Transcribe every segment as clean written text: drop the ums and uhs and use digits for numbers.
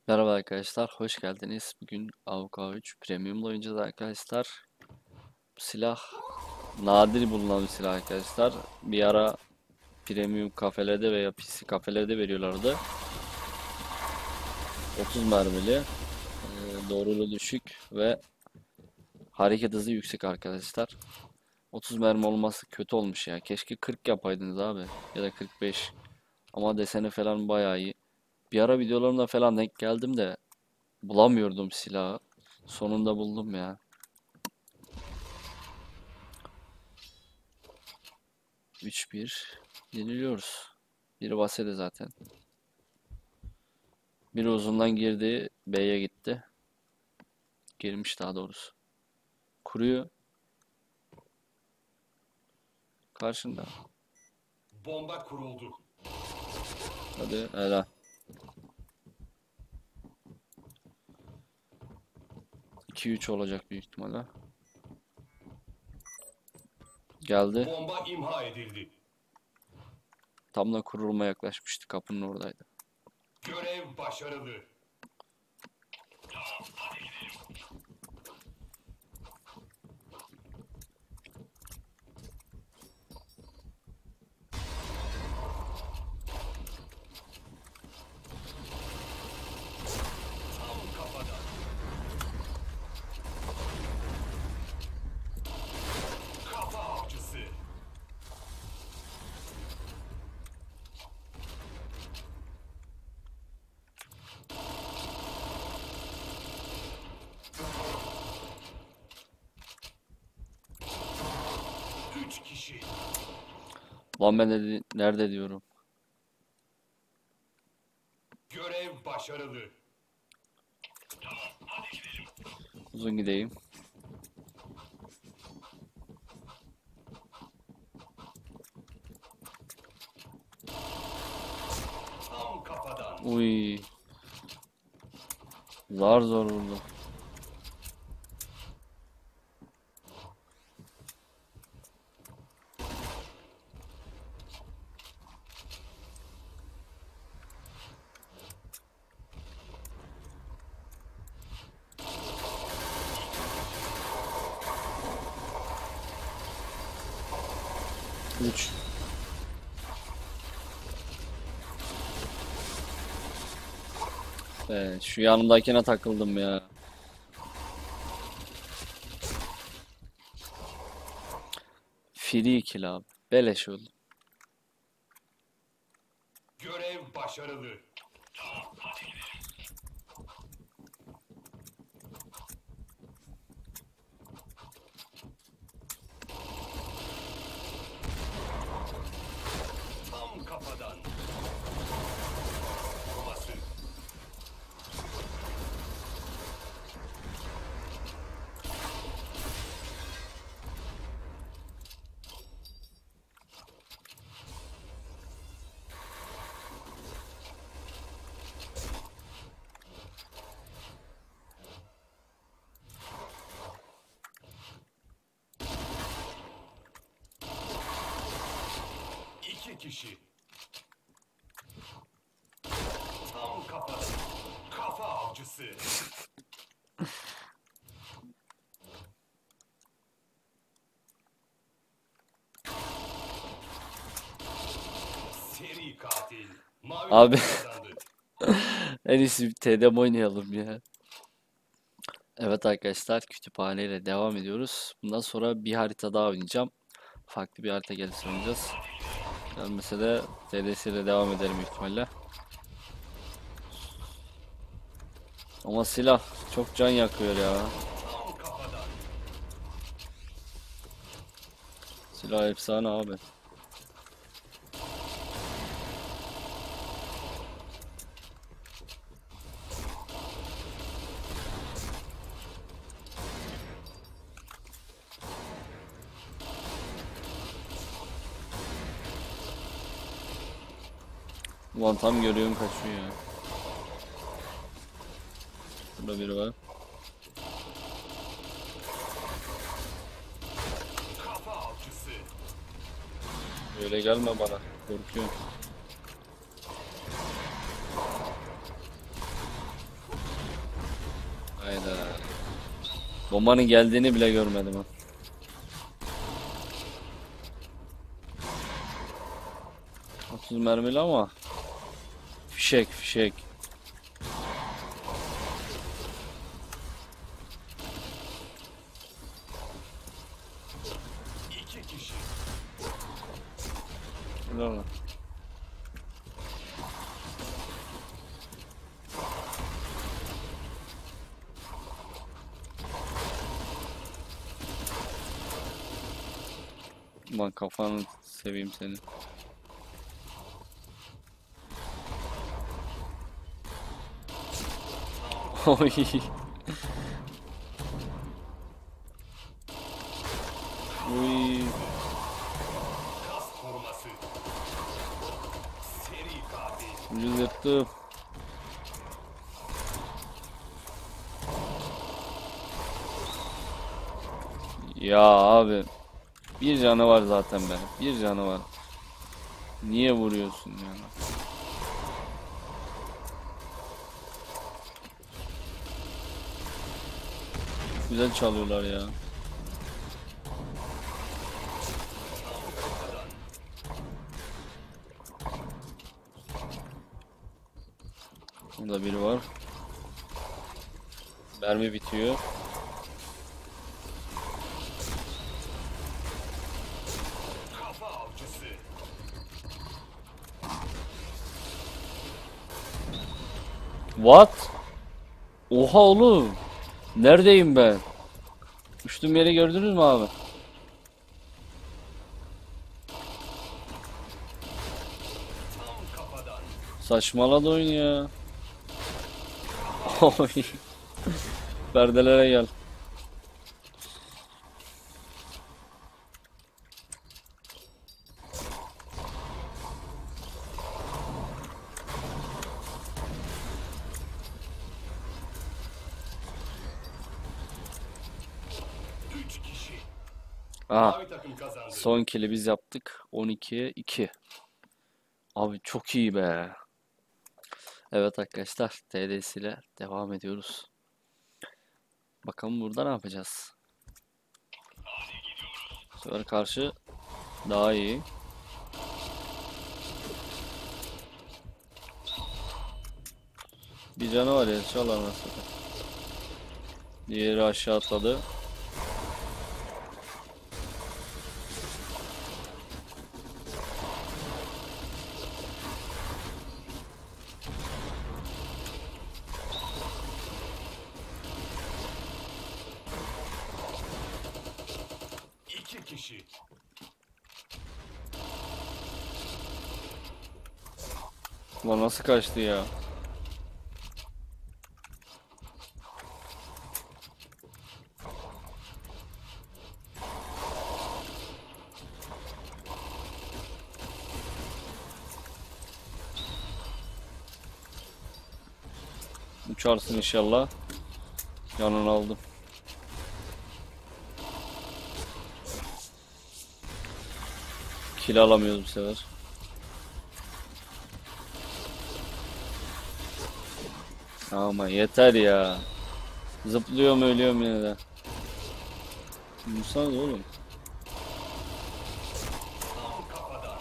Merhaba arkadaşlar, hoş geldiniz. Bugün AWK 3 Premium'la oynayacağız arkadaşlar. Bu silah nadir bulunan bir silah arkadaşlar. Bir ara Premium kafelerde veya PC kafelerde veriyorlardı. 30 mermili, doğruluğu düşük ve hareket hızı yüksek arkadaşlar. 30 mermi olması kötü olmuş ya. Keşke 40 yapaydınız abi ya da 45. Ama deseni falan bayağı iyi. Bir ara videolarımda falan denk geldim de bulamıyordum silahı. Sonunda buldum ya. 3-1 yeniliyoruz. Biri basede zaten. Biri uzundan girdi. B'ye gitti. Girmiş daha doğrusu. Kuruyor. Karşında. Bomba kuruldu. Hadi helal. 2-3 olacak büyük ihtimalle. Geldi. Bomba imha edildi. Tam da kurulma yaklaşmıştı. Kapının oradaydı. Görev başarılı. 3 kişi. Lan ben nerede diyorum. Görev başarılı. Uzun gideyim. Tam kafadan. Uy. Zar zor vurdu. Üç. Şu yanımdakine takıldım ya. Free kill abi. Beleş oldu. Görev başarılı. Tam kafadan. Babası. İki kişi. Tam kafadan. Kafa avcısı. Seri katil. Mavi Abi kazandı. en iyisi bir TDM oynayalım ya. Evet arkadaşlar, kütüphaneyle devam ediyoruz. Bundan sonra bir harita daha oynayacağım. Farklı bir harita gelirse oynayacağız. Gelmese de TDS ile devam ederim büyük ihtimalle. Ama silah çok can yakıyor ya. Tam kafadan. Silah efsane abi. Ulan tam görüyorum kaçıyor ya. Burada biri var. Kafa avcısı. Öyle gelme bana. Korkuyorum. Bombanın geldiğini bile görmedim ha. ...30 mermili ama... ...fişek fişek. İki kişi. Helal lan. Lan kafanı seveyim seni. Oy. Uy. Kas koruması. Seri katil. Ucuz yırttım. Ya abi. Bir canı var zaten benim. Bir canı var. Niye vuruyorsun yani? Güzel çalıyorlar ya. Burada biri var. Mermi bitiyor. Kafa avcısı. What? Oha oğlum. Neredeyim ben? Uçtuğum yeri gördünüz mü abi? Tam kafadan. Saçmaladı oyun ya. Oy. Perdelere gel. Üç kişi. Aha. Mavi takım kazandı. Son kill'i biz yaptık. 12'ye 2. Abi çok iyi be. Evet arkadaşlar. TDS ile devam ediyoruz. Bakalım burada ne yapacağız? Bu sefer karşı daha iyi. Bir canı var ya. Çal anasını. Diğeri aşağı atladı. İki kişi. Ulan nasıl kaçtı ya? Uçarsın inşallah. Yanını aldım. Kill alamıyoruz bu sefer. Ama yeter ya. Zıplıyorum ölüyorum yine de. Musa oğlum. Tam kafadan.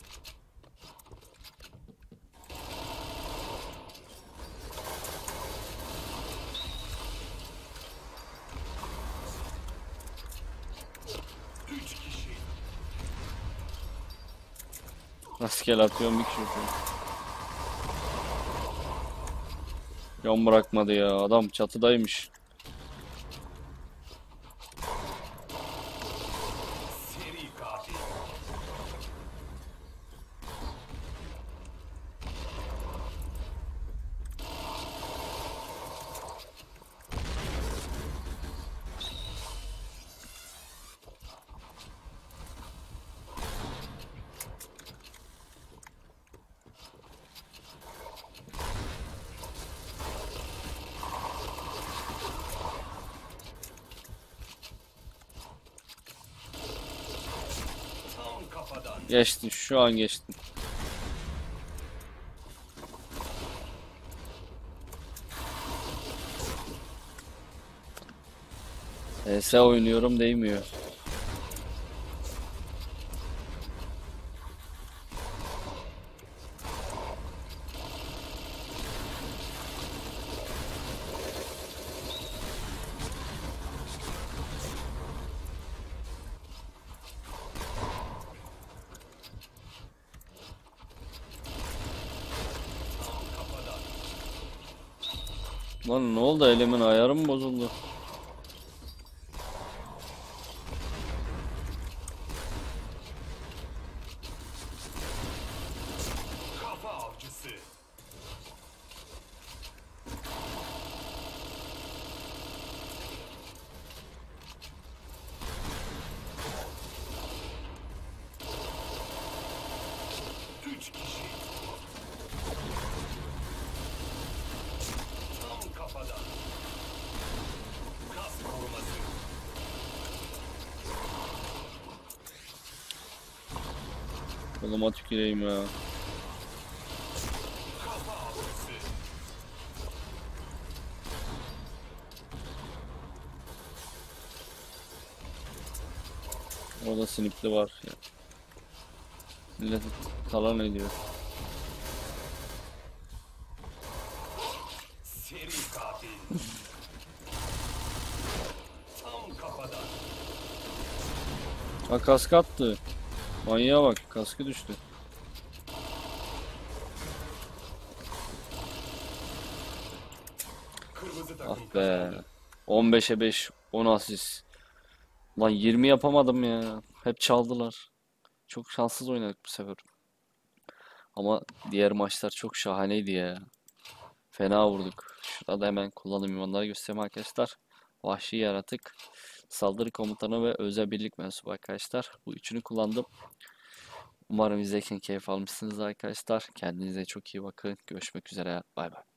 Üç kişi. Rastgele atıyorum bir kişi. Yan bırakmadı ya. Adam çatıdaymış. Seri katil. Tam kafadan. Geçtin. Şu an geçtin. CS oynuyorum değmiyor. Tam kafadan. Lan ne oldu, elimin ayarı mı bozuldu? Kafa avcısı. Üç kişi. Tam kafadan. Kas koruması. Koluma tüküreyim ya. Kafa avcısı. Orada sinipli var ya. Millet talan ediyor. Seri katil. Tam kafadan. Ha, kask attı. Manyağa bak, kaskı düştü. Kırmızı Ah takım be. kazandı. 15'e 5, 10 asist. Lan 20 yapamadım ya. Hep çaldılar. Çok şanssız oynadık bu sefer. Ama diğer maçlar çok şahaneydi ya. Fena vurduk. Şurada da hemen kullanım ünvanları göstereyim arkadaşlar. Vahşi yaratık, saldırı komutanı ve özel birlik mensubu arkadaşlar. Bu üçünü kullandım. Umarım izlerken keyif almışsınız arkadaşlar. Kendinize çok iyi bakın. Görüşmek üzere. Bay bay.